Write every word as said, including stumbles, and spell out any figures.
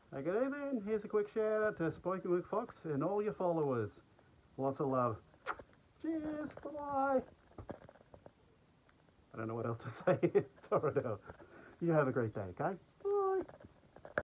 Uh, good evening. Here's a quick shout out to Spiky McFox and all your followers. Lots of love. Cheers. Bye-bye. I don't know what else to say. Torado. You have a great day, okay?